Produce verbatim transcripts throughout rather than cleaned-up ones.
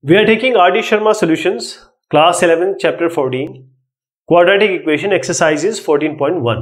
We are taking R D Sharma Solutions, Class eleven, Chapter fourteen, Quadratic Equation Exercises fourteen point one.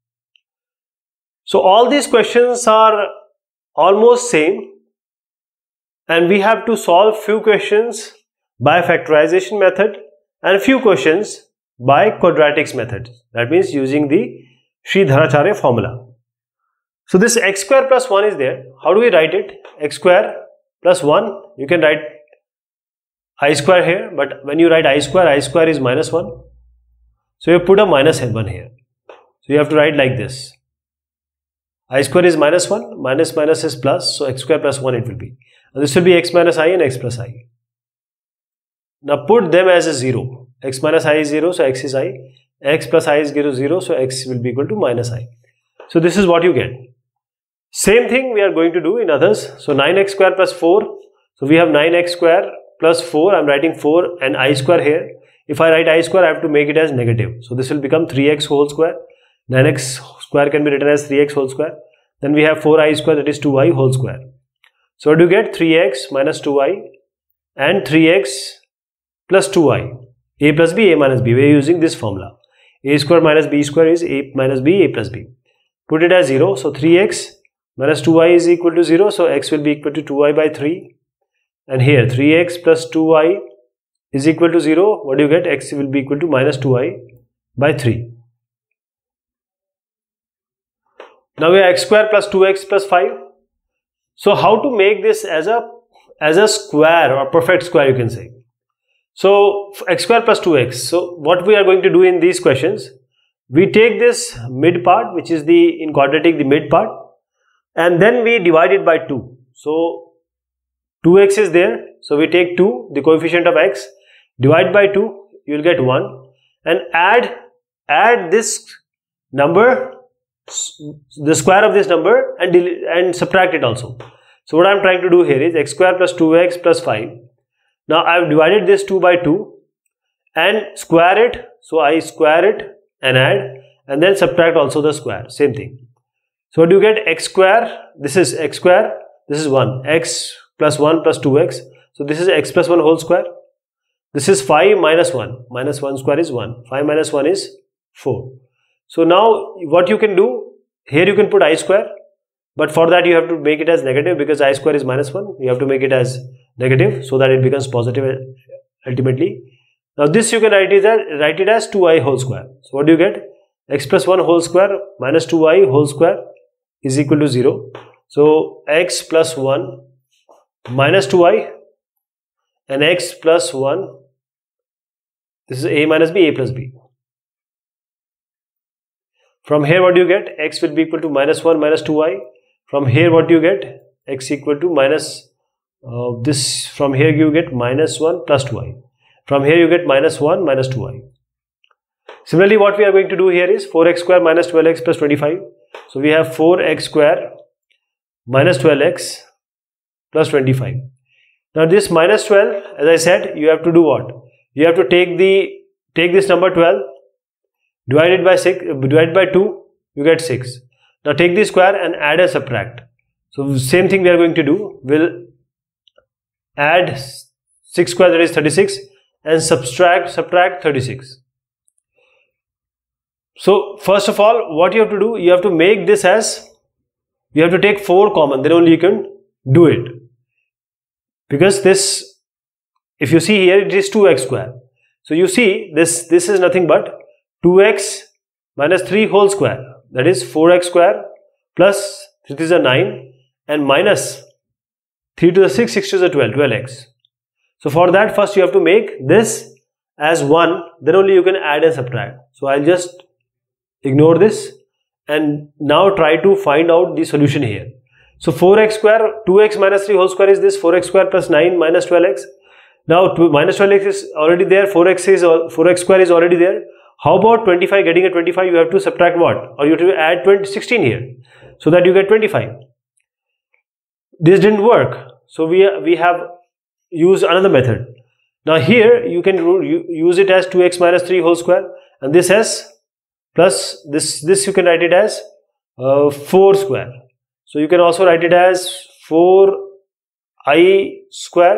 So all these questions are almost same, and we have to solve few questions by factorization method and few questions by quadratics method. That means using the Sridharacharya formula. So this x square plus one is there. How do we write it? X square plus one, you can write I square here, but when you write I square, I square is minus one. So you put a minus one here. So you have to write like this. I square is minus one, minus minus is plus, so x square plus one it will be. And this will be x minus I and x plus I. Now put them as a zero. X minus I is zero, so x is I. X plus I is zero, so x will be equal to minus I. So this is what you get. Same thing we are going to do in others. So nine x square plus four. So we have nine x square plus four. I am writing four and I square here. If I write I square, I have to make it as negative. So this will become three x whole square. nine x square can be written as three x whole square. Then we have four i square, that is two y whole square. So what do you get? three x minus two y and three x plus two y. A plus b, a minus b. We are using this formula. A square minus b square is a minus b, a plus b. Put it as zero. So three x minus two y is equal to zero. So x will be equal to two y by three. And here three x plus two y is equal to zero. What do you get? X will be equal to minus two y by three. Now we have x square plus two x plus five. So how to make this as a as a square or perfect square, you can say. So x square plus two x. So what we are going to do in these questions, we take this mid part, which is the in quadratic the mid part, and then we divide it by two. So two x is there, so we take two, the coefficient of x, divide by two, you will get one, and add add this number, the square of this number, and and subtract it also. So what I am trying to do here is x square plus two x plus five. Now I have divided this two by two and square it. So I square it and add, and then subtract also the square, same thing. So what do you get? X square, this is x square, this is one, x plus one plus two x. So this is x plus one whole square. This is five minus one. Minus one square is one. five minus one is four. So now what you can do, here you can put I square. But for that you have to make it as negative, because I square is minus one. You have to make it as negative so that it becomes positive ultimately. Now this you can write it as, write it as two i whole square. So what do you get? X plus one whole square minus two i whole square is equal to zero. So x plus one minus two i and x plus one, this is a minus b, a plus b. From here what do you get? X will be equal to minus one minus two i. From here what do you get? X equal to minus uh, this, from here you get minus one plus two i. From here you get minus one minus two i. Similarly what we are going to do here is four x square minus twelve x plus twenty-five. So we have four x square minus twelve x plus twenty-five. Now this minus twelve, as I said, you have to do what? You have to take the take this number twelve, divide it by six, divide by two, you get six. Now take the square and add and subtract. So same thing we are going to do. We'll add six square, that is thirty-six, and subtract subtract thirty-six. So first of all, what you have to do, you have to make this as, you have to take four common, then only you can do it. Because this, if you see here, it is two x square. So you see this, this is nothing but two x minus three whole square. That is four x square plus, this is a nine, and minus three to the six, six to the twelve, twelve x. So for that, first you have to make this as one, then only you can add and subtract. So I'll just ignore this and now try to find out the solution here. So four x square, two x minus three whole square is this, four x square plus nine minus twelve x. Now two, minus twelve x is already there, four x is four x square is already there. How about twenty-five? Getting a twenty-five, you have to subtract what? Or you have to add twenty, sixteen here, so that you get twenty-five. This didn't work, so we, we have used another method. Now here you can use it as two x minus three whole square, and this as plus this, this you can write it as uh, four square. So you can also write it as four i square,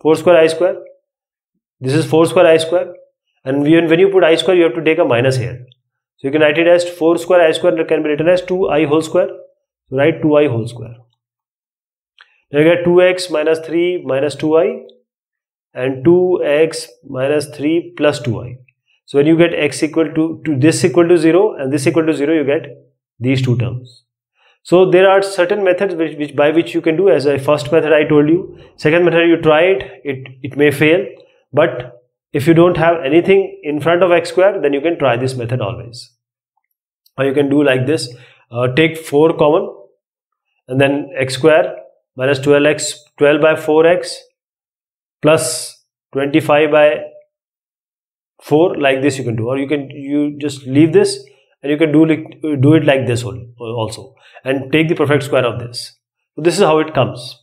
four square I square. This is four square I square. And when you put I square, you have to take a minus here. So you can write it as four square I square can be written as two I whole square. So write two I whole square. Now you get two x minus three minus two I and two x minus three plus two I. So when you get x equal to, to this equal to zero and this equal to zero, you get these two terms. So there are certain methods which, which by which you can do. As a first method I told you. Second method you try it, it, it may fail. But if you don't have anything in front of x square, then you can try this method always. Or you can do like this. Uh, take four common and then x square minus twelve x, twelve by four x plus twenty-five by four, like this you can do. Or you can you just leave this and you can do, do it like this also and take the perfect square of this. So this is how it comes.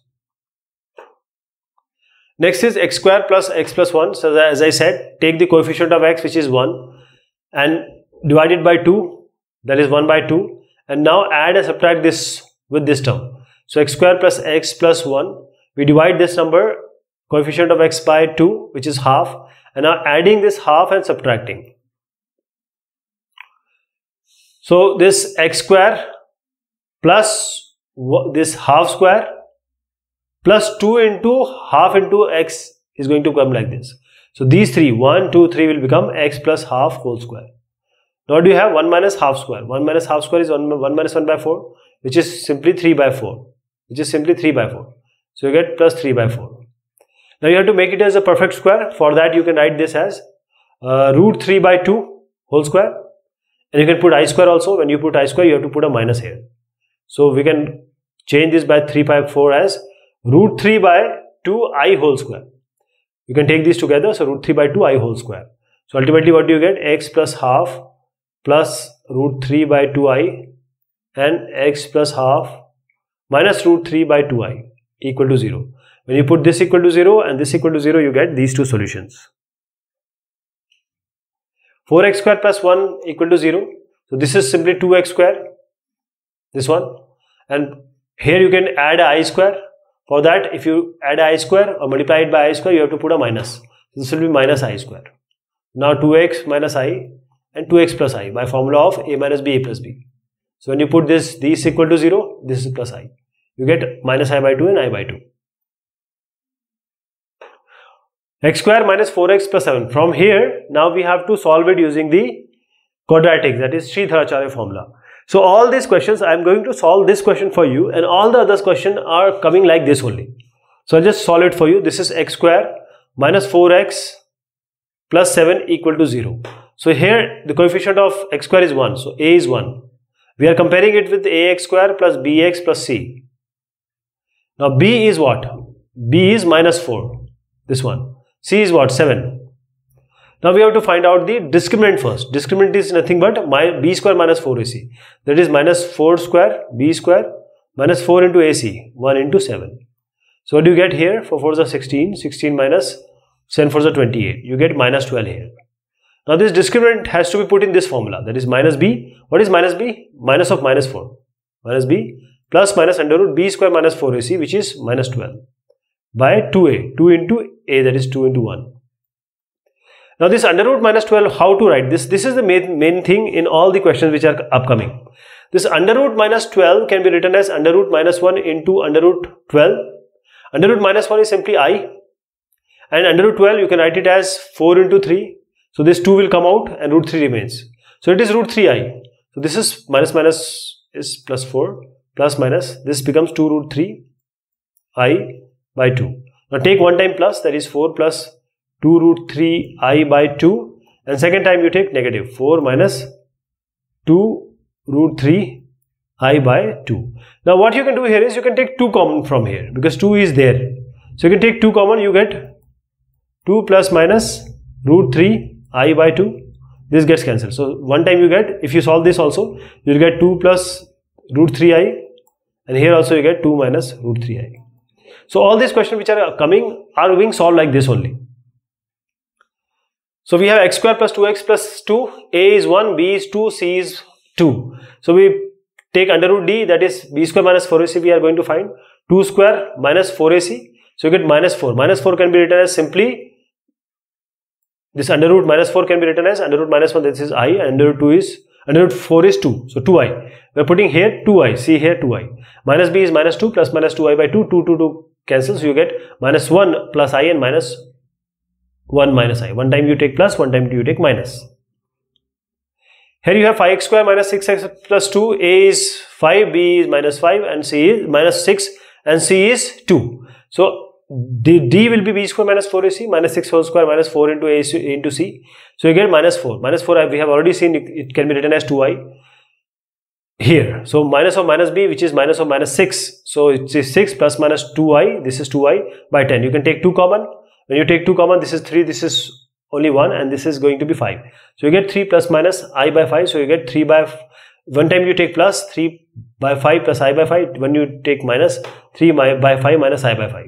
Next is x square plus x plus one. So as I said, take the coefficient of x, which is one, and divide it by two, that is one by two, and now add and subtract this with this term. So x square plus x plus one, we divide this number coefficient of x by two, which is half, and now adding this half and subtracting. So this x square plus this half square plus two into half into x is going to come like this. So these three, one, two, three will become x plus half whole square. Now do you have one minus half square? one minus half square is one, one minus one by four, which is simply three by four, which is simply three by four. So you get plus three by four. Now you have to make it as a perfect square. For that you can write this as uh, root three by two whole square. And you can put I square also. When you put I square, you have to put a minus here. So we can change this by three by four as root three by two I whole square. You can take these together. So root three by two I whole square. So ultimately what do you get? X plus half plus root three by two I and x plus half minus root three by two I equal to zero. When you put this equal to zero and this equal to zero, you get these two solutions. four x square plus one equal to zero. So this is simply two x square, this one. And here you can add a I square. For that, if you add I square or multiply it by I square, you have to put a minus. This will be minus I square. Now two x minus I and two x plus I by formula of a minus b, a plus b. So when you put this, these equal to zero, this is plus I. You get minus I by two and I by two. X square minus four x plus seven. From here, now we have to solve it using the quadratic, that is Sridharacharya formula. So all these questions, I am going to solve this question for you, and all the other questions are coming like this only. So I'll just solve it for you. This is x square minus four x plus seven equal to zero. So here the coefficient of x square is one. So a is one. We are comparing it with ax square plus bx plus c. Now b is what? B is minus four. This one. C is what? seven. Now we have to find out the discriminant first. Discriminant is nothing but my b square minus four a c. That is minus four square b square minus four into ac. one into seven. So what do you get here? four fours are sixteen. sixteen minus seven fours are twenty-eight. You get minus twelve here. Now this discriminant has to be put in this formula. That is minus b. What is minus b? Minus of minus four. Minus b plus minus under root b square minus four a c, which is minus twelve. By two a. two into a, that is two into one. Now this under root minus twelve, how to write this? This is the main, main thing in all the questions which are upcoming. This under root minus twelve can be written as under root minus one into under root twelve. Under root minus one is simply I. And under root twelve you can write it as four into three. So this two will come out and root three remains. So it is root three I. So this is minus minus is plus four. Plus minus. This becomes two root three I by two. Now take one time plus, that is four plus two root three I by two, and second time you take negative four minus two root three I by two. Now what you can do here is you can take two common from here because two is there. So you can take two common, you get two plus minus root three I by two. This gets cancelled. So one time you get, if you solve this also, you will get two plus root three I, and here also you get two minus root three I. So all these questions which are coming are being solved like this only. So we have x square plus two x plus two, a is one, b is two, c is two. So we take under root d, that is b square minus four a c we are going to find. two square minus four a c. So you get minus four. Minus four can be written as simply this under root minus four can be written as under root minus one, this is I, and under root two is, under root four is two, so two I. We are putting here two I, see here two I. Minus b is minus two plus minus two I by two, two, two, two cancels, so you get minus one plus I and minus one minus I. One time you take plus, one time you take minus. Here you have five x square minus six x plus two, A is five, B is minus five, and C is minus six, and C is two. So D, D will be b square minus four A C minus six whole square minus four into A into C. So you get minus four. Minus four we have already seen, it can be written as two I here. So minus of minus b, which is minus of minus six. So it is six plus minus two I, this is two I by ten. You can take two common. When you take two common, this is three, this is only one, and this is going to be five. So you get three plus minus I by five. So you get three by, one time you take plus, three by five plus I by five. When you take minus, three by five minus I by five.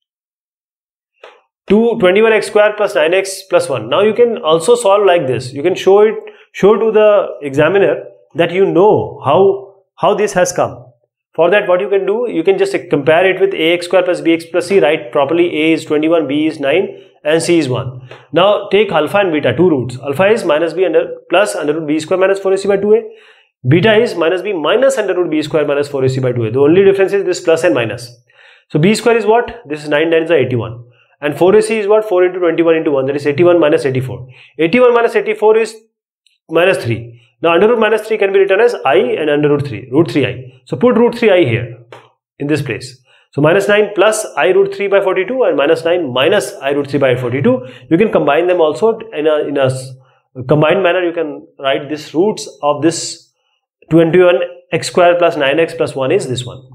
twenty-one x square plus nine x plus one. Now you can also solve like this. You can show it, show to the examiner that you know how, how this has come. For that, what you can do, you can just compare it with ax square plus bx plus c, write properly. A is twenty-one, b is nine, and c is one. Now take alpha and beta, two roots. Alpha is minus b under plus under root b square minus four A C by two A. Beta is minus b minus under root b square minus four A C by two A. The only difference is this plus and minus. So b square is what? This is nine, nine is eighty-one. And four A C is what? four into twenty-one into one, that is eighty-one minus eighty-four. eighty-one minus eighty-four is minus three. Now under root minus three can be written as I and under root three, root three I. So put root three I here in this place. So minus nine plus I root three by forty-two and minus nine minus I root three by forty-two. You can combine them also in a, in a combined manner. You can write this roots of this twenty-one x square plus nine x plus one is this one.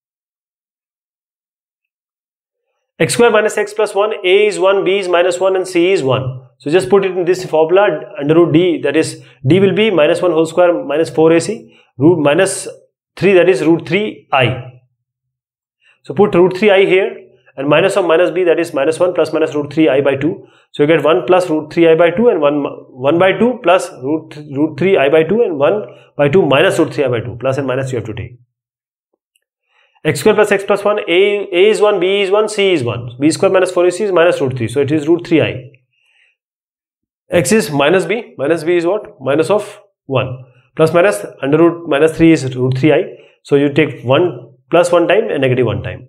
X square minus x plus one, A is one, B is minus one, and C is one. So just put it in this formula, under root D, that is D will be minus one whole square minus four A C, root minus three, that is root three I. So put root three I here, and minus of minus B, that is minus one plus minus root three I by two. So you get one plus root three I by two and one, one by two plus root, root three I by two and one by two minus root three I by two. Plus and minus you have to take. X square plus x plus one, A, A is one, B is one, C is one. B square minus four A C is minus root three. So it is root three I. X is minus B. Minus B is what? Minus of one. Plus minus under root minus three is root three I. So you take one plus one time and negative one time.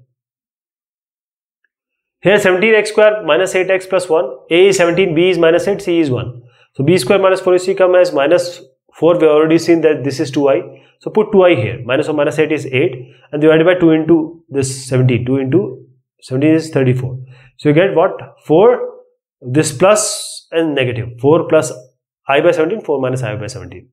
Here seventeen x square minus eight x plus one. A is seventeen, B is minus eight, C is one. So B square minus four A C come as minus four. We have already seen that this is two I. So put two I here. Minus of minus eight is eight, and divided by two into this seventeen. two into seventeen is thirty-four. So you get what? four, this plus and negative. four plus I by seventeen, four minus I by seventeen.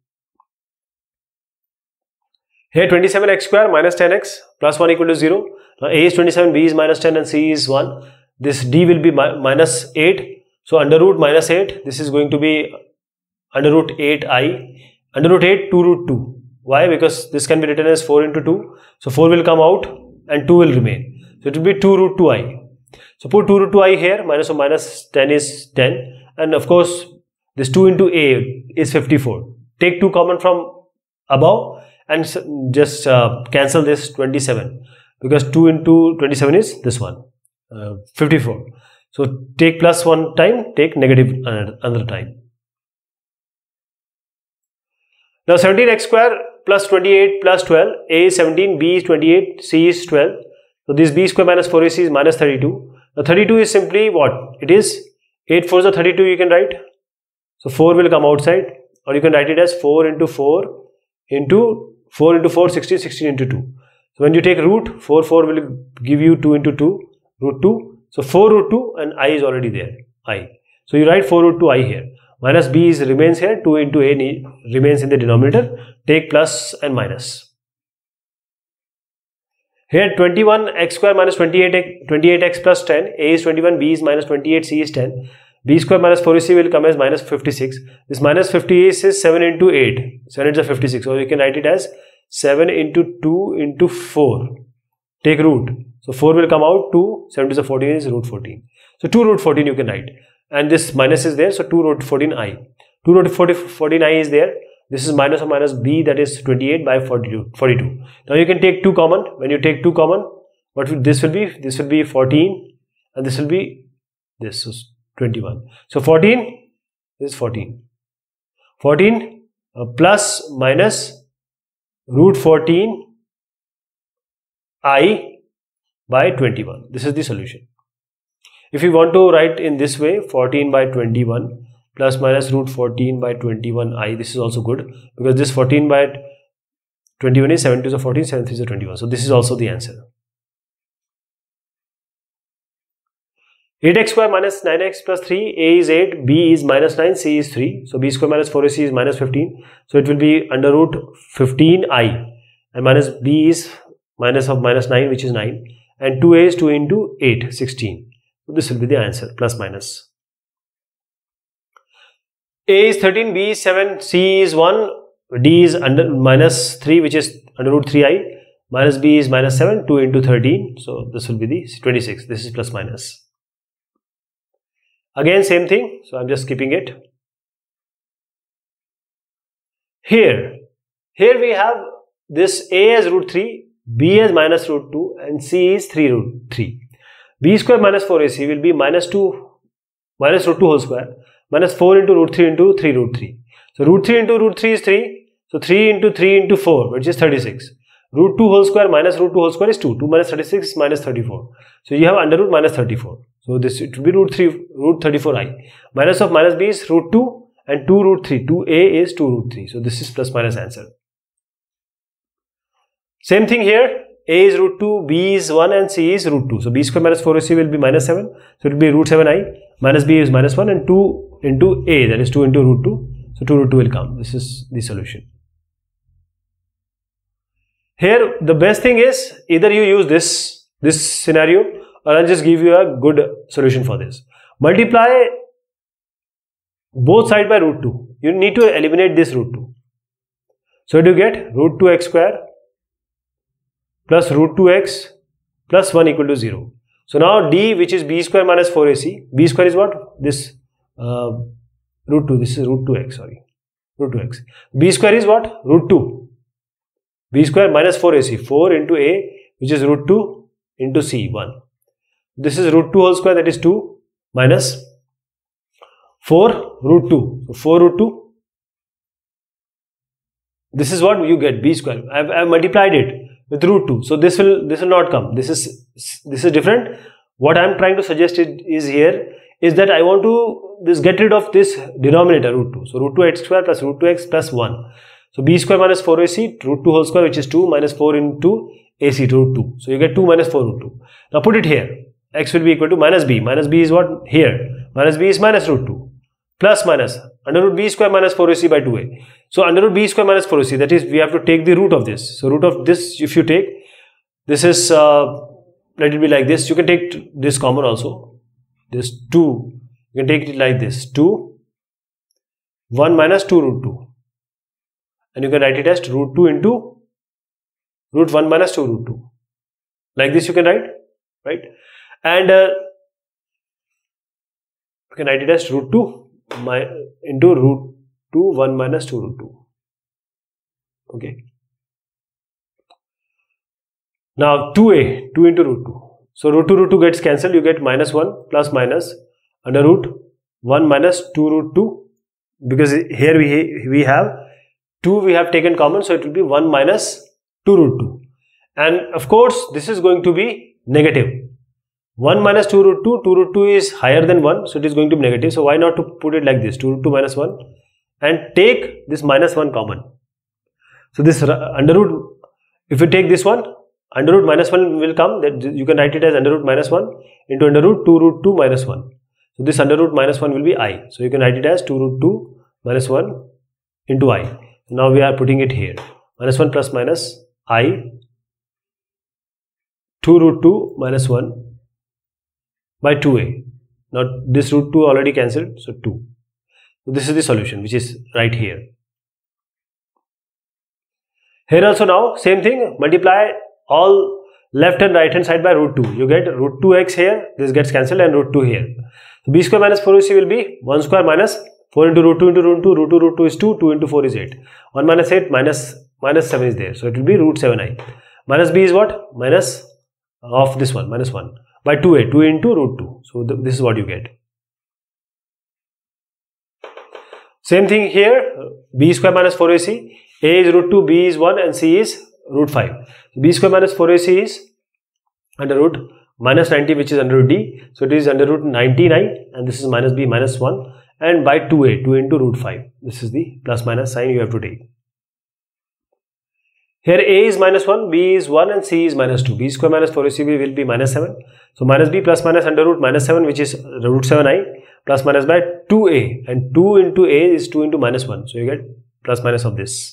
Here twenty-seven x square minus ten x plus one equal to zero. Now A is twenty-seven, B is minus ten, and C is one. This D will be mi minus eight. So under root minus eight, this is going to be under root eight I. Under root eight, two root two. Why? Because this can be written as four into two. So four will come out and two will remain. So it will be two root two I. So put two root two I here. Minus of minus ten is ten. And of course, this two into A is fifty-four. Take two common from above and just uh, cancel this twenty-seven. Because two into twenty-seven is this one. Uh, fifty-four. So take plus one time, take negative another time. Now seventeen x square plus twenty-eight plus twelve. A is seventeen, B is twenty-eight, C is twelve. So this B square minus four A C is minus thirty-two. Now thirty-two is simply what? It is eight fours are thirty-two, you can write. So four will come outside, or you can write it as four into four into four into four, sixteen, sixteen into two. So when you take root, four, four will give you two into two, root two. So four root two and I is already there, I. So you write four root two I here. Minus B is remains here, two into A remains in the denominator. Take plus and minus. Here twenty-one x square minus twenty-eight, twenty-eight x plus ten. A is twenty-one, B is minus twenty-eight, C is ten. B square minus four A C will come as minus fifty-six. This minus fifty-six is seven into eight. seven is fifty-six. So you can write it as seven into two into four. Take root. So four will come out, two. seven to the fourteen is root fourteen. So two root fourteen you can write. And this minus is there, so two root fourteen I. two root fourteen I is there. This is minus of minus B, that is twenty-eight by forty-two. forty-two. Now you can take two common. When you take two common, what will this will be? This will be fourteen, and this will be this is twenty-one. So fourteen is fourteen. fourteen uh, plus minus root fourteen I by twenty-one. This is the solution. If you want to write in this way, fourteen by twenty-one plus minus root fourteen by twenty-one I, this is also good, because this fourteen by twenty-one is seven to the fourteen, seven to the twenty-one. So this is also the answer. eight x square minus nine x plus three, A is eight, B is minus nine, C is three. So B square minus four A C is minus fifteen. So it will be under root fifteen I, and minus B is minus of minus nine, which is nine, and two A is two into eight, sixteen. So this will be the answer, plus minus. A is thirteen, B is seven, C is one, D is under minus three, which is under root three I, minus B is minus seven, two into thirteen. So this will be the twenty-six. This is plus minus. Again same thing, so I'm just skipping it. Here, here we have this A as root three, B as minus root two, and C is three root three. B square minus four A C will be minus two, minus root two whole square, minus four into root three into three root three. So root three into root three is three, so three into three into four, which is thirty-six. Root two whole square minus root two whole square is two, two minus thirty-six is minus thirty-four. So you have under root minus thirty-four. So this it will be root three, root thirty-four I. Minus of minus B is root two, and two root three. two A is two root three. So this is plus minus answer. Same thing here. A is root two, B is one, and C is root two. So B square minus four A C will be minus seven. So it will be root seven I. Minus B is minus one, and two into A, that is two into root two. So two root two will come. This is the solution. Here the best thing is either you use this, this scenario, or I'll just give you a good solution for this. Multiply both sides by root two. You need to eliminate this root two. So do you get root two x square plus root two x plus one equal to zero. So now D, which is B square minus four A C, B square is what? This uh, root two, this is root two x, sorry, root two x. B square is what? Root two. B square minus four A C, four into A, which is root two, into C, one. This is root two whole square, that is two, minus four root two. So four root two. This is what you get, B square. I have, I have multiplied it with root two. So this will this will not come. This is this is different. What I am trying to suggest it is here is that I want to this get rid of this denominator root two. So root two x square plus root two x plus one. So B square minus four A C, root two whole square, which is two, minus four into A C to root two. So you get two minus four root two. Now put it here. X will be equal to minus B. Minus B is what? Here. Minus B is minus root two. Plus minus under root B square minus four A C by two A. So under root B square minus four A C, that is, we have to take the root of this. So root of this, if you take, this is, uh, let it be like this. You can take this common also. This two. You can take it like this. two. one minus two root two. And you can write it as root two into root one minus two root two. Like this you can write. Right? And uh, you can write it as root two my, into root two one minus two root two. Okay. Now two A, two into root two. So root two root two gets cancelled. You get minus one plus minus under root one minus two root two. Because here we, we have two we have taken common. So it will be one minus two root two. And of course this is going to be negative. one minus two root two, two root two is higher than one, so it is going to be negative. So why not to put it like this, two root two minus one, and take this minus one common. So this under root, if you take this one, under root minus one will come, that you can write it as under root minus one into under root two root two minus one. So this under root minus one will be I. So you can write it as two root two minus one into I. Now we are putting it here. Minus one plus minus I, two root two minus one by two A. Now this root two already cancelled, so two. So this is the solution, which is right here. Here also now same thing, multiply all left and right hand side by root two. You get root two x here, this gets cancelled, and root two here. So B square minus four A C will be one square minus four into root two into root two, root two root two is two, two into four is eight. one minus eight minus minus seven is there. So it will be root seven I. Minus B is what? Minus of this one, minus one, by two a, two into root two. So th this is what you get. Same thing here, b square minus four a c, a is root two, b is one and c is root five. B square minus four a c is under root minus ninety, which is under root d. So it is under root ninety-nine, and this is minus b minus one, and by two a, two into root five. This is the plus minus sign you have to take. Here a is minus one, b is one and c is minus two. B square minus four a c will be minus seven. So minus b plus minus under root minus seven, which is root seven i, plus minus by two a, and two into a is two into minus one. So you get plus minus of this.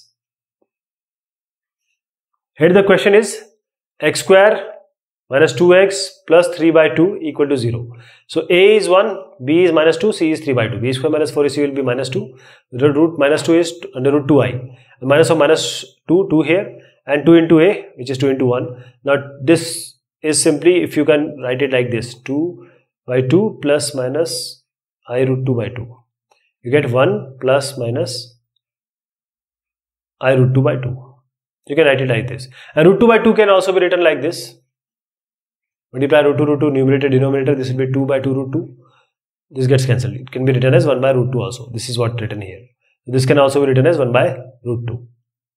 Here the question is x square minus two x plus three by two equal to zero. So a is one, b is minus two, c is three by two. B square minus four a c will be minus two. The root minus two is under root two i. The minus of minus two, two here, and two into a, which is two into one. Now this is simply, if you can write it like this, two by two plus minus I root two by two. You get one plus minus I root two by two. You can write it like this. And root two by two can also be written like this. Multiply root two, root two, numerator, denominator, this will be two by two root two. This gets cancelled. It can be written as one by root two also. This is what written here. This can also be written as one by root two.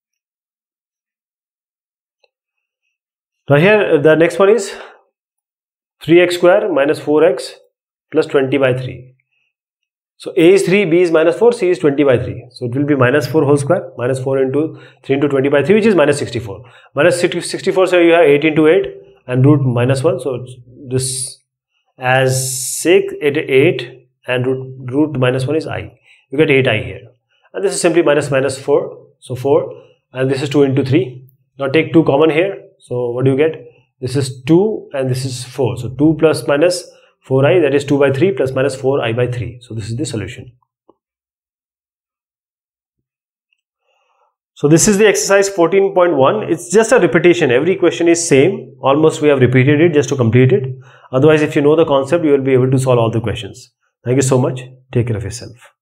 Now here the next one is three x square minus four x plus twenty by three. So a is three, b is minus four, c is twenty by three. So it will be minus four whole square, minus four into three into twenty by three, which is minus sixty-four. Minus sixty-four, so you have eight into eight and root minus one. So this as six, eight, eight and root, root minus one is I. You get eight i here. And this is simply minus minus four. So four, and this is two into three. Now take two common here. So what do you get? This is two and this is four. So two plus minus four i, that is two by three plus minus four i by three. So this is the solution. So this is the exercise fourteen point one. It's just a repetition. Every question is same. Almost we have repeated it just to complete it. Otherwise, if you know the concept, you will be able to solve all the questions. Thank you so much. Take care of yourself.